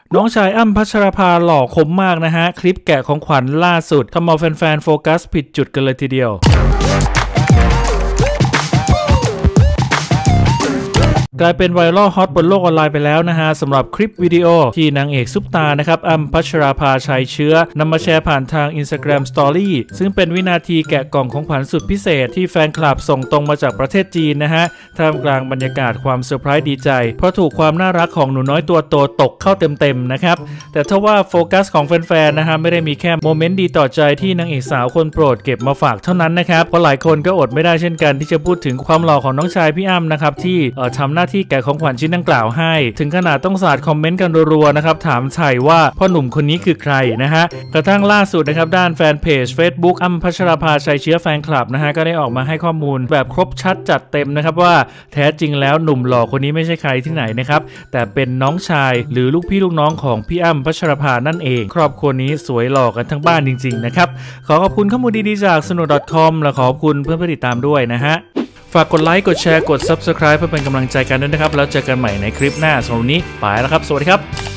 น้องชายอ้ำพัชราภาหล่อคมมากนะฮะคลิปแกะของขวัญล่าสุดทำเอาแฟนๆโฟกัสผิดจุดกันเลยทีเดียวกลายเป็นไวรัลฮอตบนโลกออนไลน์ไปแล้วนะฮะสำหรับคลิปวิดีโอที่นางเอกซุปตานะครับอ้ำพัชราภาชัยเชื้อนำมาแชร์ผ่านทาง Instagram Story ซึ่งเป็นวินาทีแกะกล่องของขวัญสุดพิเศษที่แฟนคลับส่งตรงมาจากประเทศจีนนะฮะท่ามกลางบรรยากาศความเซอร์ไพรส์ดีใจเพราะถูกความน่ารักของหนูน้อยตัวโตตกเข้าเต็มๆนะครับแต่ถ้าว่าโฟกัสของแฟนๆนะฮะไม่ได้มีแค่โมเมนต์ดีต่อใจที่นางเอกสาวคนโปรดเก็บมาฝากเท่านั้นนะครับเพราะหลายคนก็อดไม่ได้เช่นกันที่จะพูดถึงความหล่อของน้องชายพี่อ้ำนะครับที่ทำหน้าที่แกะของขวัญชิ้นดังกล่าวให้ถึงขนาดต้องสาดคอมเมนต์กันรัวๆนะครับถามไถ่ว่าพ่อหนุ่มคนนี้คือใครนะฮะกระทั่งล่าสุดนะครับด้านแฟนเพจ Facebook อ้ำพัชราภาชัยเชื้อแฟนคลับนะฮะก็ได้ออกมาให้ข้อมูลแบบครบชัดจัดเต็มนะครับว่าแท้จริงแล้วหนุ่มหล่อคนนี้ไม่ใช่ใครที่ไหนนะครับแต่เป็นน้องชายหรือลูกพี่ลูกน้องของพี่อ้ำพัชราภานั่นเองครอบครัวนี้สวยหล่อกันทั้งบ้านจริงๆนะครับขอขอบคุณข้อมูลดีๆจากสนุก .com และขอบคุณเพื่อนๆติดตามด้วยนะฮะฝากกดไลค์กดแชร์กด Subscribe เพื่อเป็นกำลังใจกันด้วยนะครับแล้วเจอกันใหม่ในคลิปหน้าสำหรับวันนี้ไปแล้วครับสวัสดีครับ